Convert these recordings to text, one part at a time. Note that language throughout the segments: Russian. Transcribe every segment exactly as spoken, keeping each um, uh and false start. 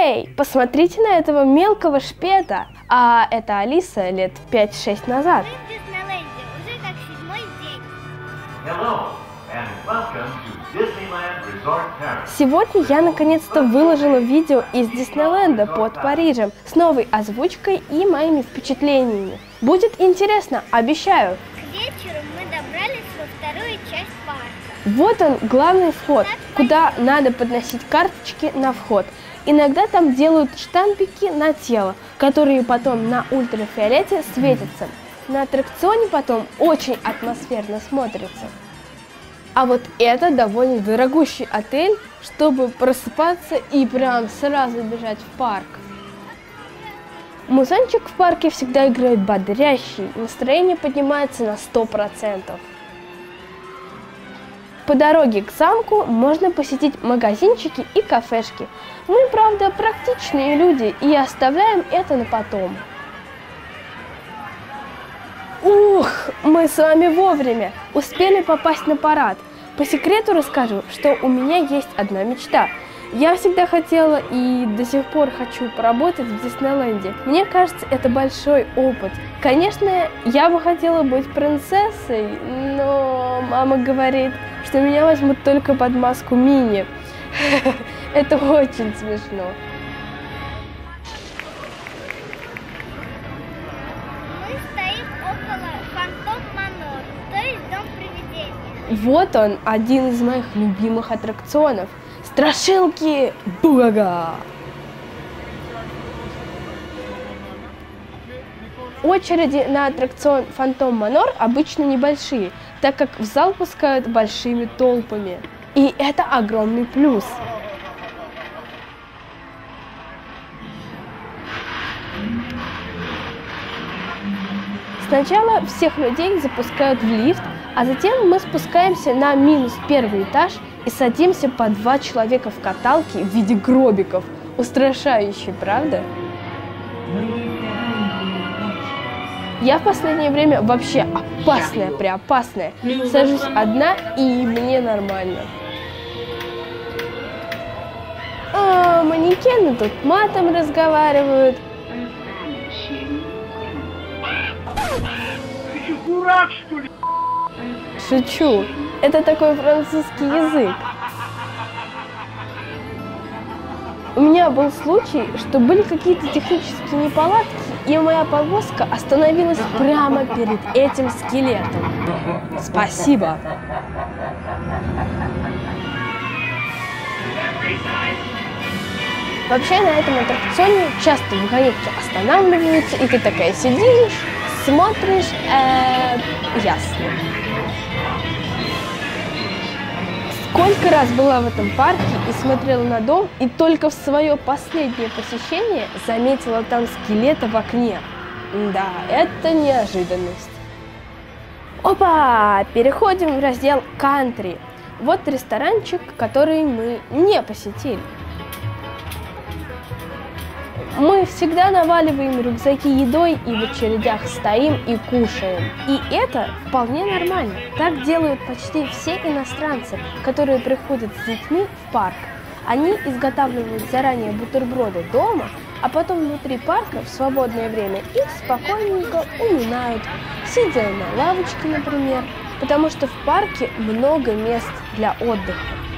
Эй, посмотрите на этого мелкого шпета. А это Алиса лет пять-шесть назад. Мы в Диснейленде уже как седьмой день. Hello, and welcome to Disneyland Resort Paris. Сегодня я наконец-то выложила видео из Диснейленда под Парижем с новой озвучкой и моими впечатлениями. Будет интересно, обещаю. К вечеру мы добрались во вторую часть парка. Вот он, главный вход, куда надо подносить карточки на вход. Иногда там делают штампики на тело, которые потом на ультрафиолете светятся. На аттракционе потом очень атмосферно смотрится. А вот это довольно дорогущий отель, чтобы просыпаться и прям сразу бежать в парк. Музончик в парке всегда играет бодрящий, настроение поднимается на сто процентов. По дороге к замку можно посетить магазинчики и кафешки. Мы, правда, практичные люди и оставляем это на потом. Ух, мы с вами вовремя успели попасть на парад. По секрету расскажу, что у меня есть одна мечта. Я всегда хотела и до сих пор хочу поработать в Диснейленде. Мне кажется, это большой опыт. Конечно, я бы хотела быть принцессой, но мама говорит, что меня возьмут только под маску Мини. Это очень смешно. Мы стоим около Фантом Манор, то есть Дом привидения. Вот он, один из моих любимых аттракционов. Страшилки Бугага! Очереди на аттракцион Фантом Манор обычно небольшие, так как в зал пускают большими толпами. И это огромный плюс. Сначала всех людей запускают в лифт, а затем мы спускаемся на минус первый этаж и садимся по два человека в каталке в виде гробиков. Устрашающе, правда? Я в последнее время вообще опасная, преопасная. Сажусь одна, и мне нормально. А, манекены тут матом разговаривают. Ты дурак, что ли? Шучу. Это такой французский язык. У меня был случай, что были какие-то технические неполадки, и моя повозка остановилась прямо перед этим скелетом. Спасибо. Вообще на этом аттракционе часто вагонетки останавливаются, и ты такая сидишь, смотришь, э, ясно. Сколько раз была в этом парке и смотрела на дом, и только в свое последнее посещение заметила там скелета в окне. Да, это неожиданность. Опа! Переходим в раздел «Кантри». Вот ресторанчик, который мы не посетили. Мы всегда наваливаем рюкзаки едой и в очередях стоим и кушаем. И это вполне нормально. Так делают почти все иностранцы, которые приходят с детьми в парк. Они изготавливают заранее бутерброды дома, а потом внутри парка в свободное время их спокойненько уминают, сидя на лавочке, например, потому что в парке много мест для отдыха.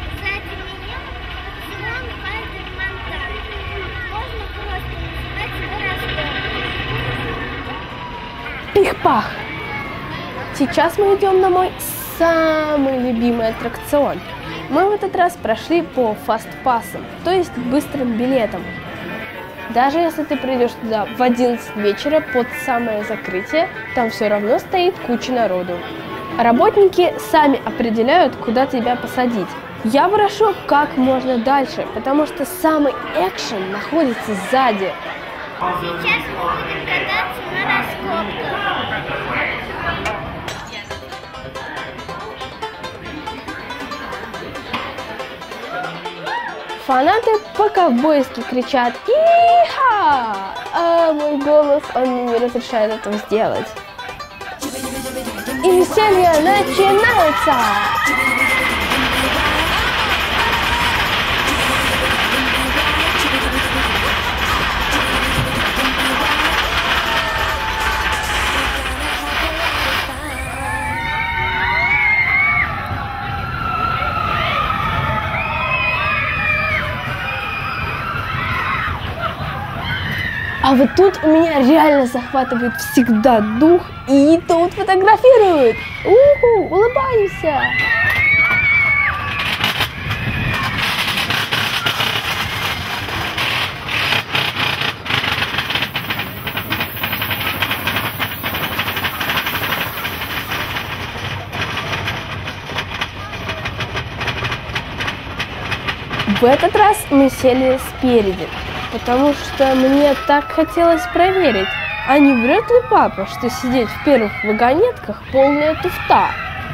Пих-пах! Сейчас мы идем на мой самый любимый аттракцион. Мы в этот раз прошли по фастпассам, то есть быстрым билетам. Даже если ты придешь туда в одиннадцать вечера под самое закрытие, там все равно стоит куча народу. Работники сами определяют, куда тебя посадить. Я прошу как можно дальше, потому что самый экшен находится сзади. Сейчас мы будем кататься на раскопках. Фанаты по-ковбойски кричат «И-ха!», а мой голос, он мне не разрешает этого сделать. И веселье начинается! А вот тут у меня реально захватывает всегда дух, и тут фотографируют. Уху, улыбаемся. В этот раз мы сели спереди, потому что мне так хотелось проверить, а не врет ли папа, что сидеть в первых вагонетках полная туфта.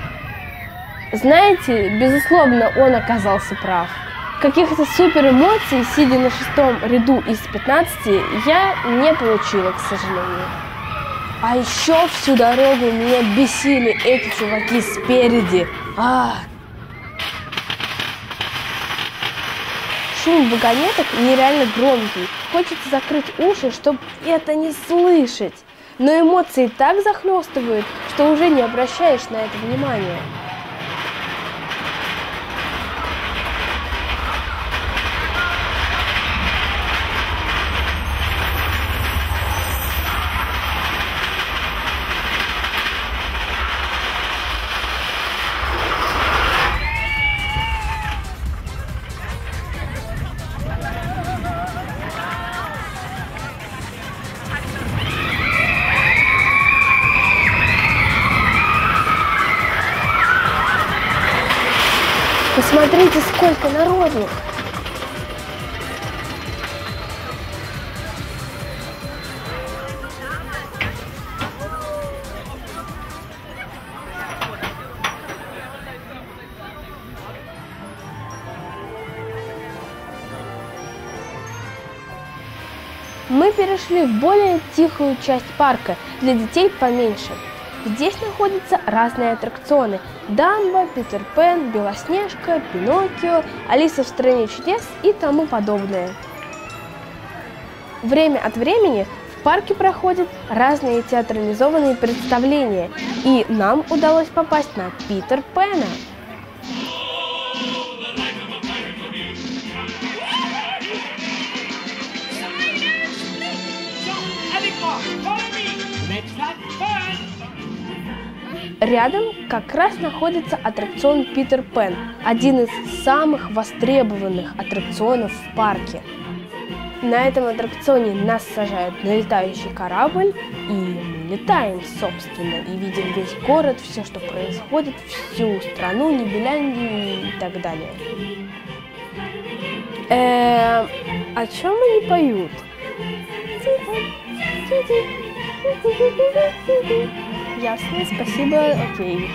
Знаете, безусловно, он оказался прав. Каких-то супер эмоций, сидя на шестом ряду из пятнадцати, я не получила, к сожалению. А еще всю дорогу меня бесили эти чуваки спереди. А! Шум вагонеток нереально громкий. Хочется закрыть уши, чтобы это не слышать. Но эмоции так захлестывают, что уже не обращаешь на это внимания. Посмотрите, сколько народу! Мы перешли в более тихую часть парка, для детей поменьше. Здесь находятся разные аттракционы: Дамбо, Питер Пен, Белоснежка, Пиноккио, Алиса в стране чудес и тому подобное. Время от времени в парке проходят разные театрализованные представления, и нам удалось попасть на Питер Пена. Рядом как раз находится аттракцион Питер Пен, один из самых востребованных аттракционов в парке. На этом аттракционе нас сажают на летающий корабль, и мы летаем, собственно, и видим весь город, все, что происходит, всю страну, Нибеляндию и так далее. Эээ, о чем они поют? Ясно, спасибо, окей.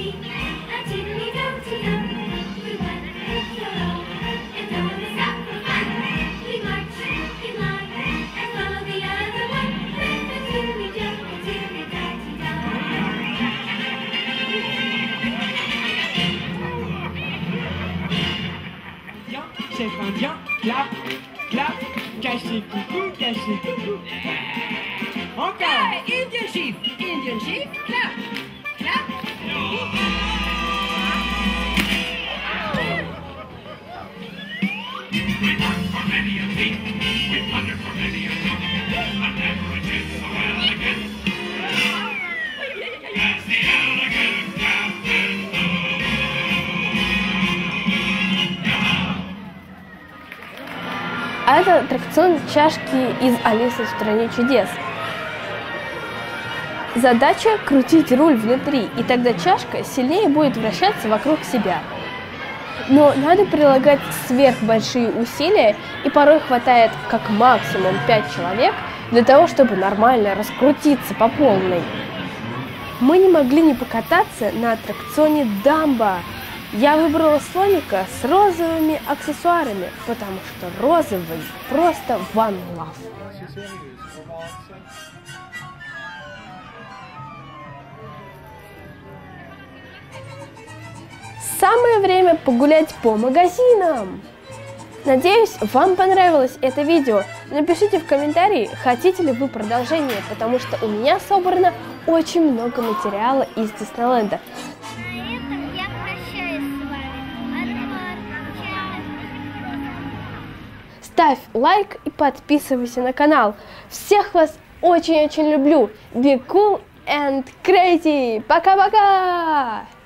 Bien, clap, clap, cachez coucou, cachez coucou. Encore. Hey, Indian chief, Indian chief, clap, clap. We work for many a thief, we plunder for many a took, and never again so elegant. That's the elegant Captain Hook. А это аттракцион чашки из «Алисы в стране чудес». Задача – крутить руль внутри, и тогда чашка сильнее будет вращаться вокруг себя. Но надо прилагать сверхбольшие усилия, и порой хватает как максимум пять человек для того, чтобы нормально раскрутиться по полной. Мы не могли не покататься на аттракционе «Дамбо». Я выбрала слоника с розовыми аксессуарами, потому что розовый просто one love. Самое время погулять по магазинам. Надеюсь, вам понравилось это видео. Напишите в комментарии, хотите ли вы продолжение, потому что у меня собрано очень много материала из Диснейленда. На этом я прощаюсь с вами. От ставь лайк и подписывайся на канал. Всех вас очень-очень люблю. Be cool and crazy. Пока-пока!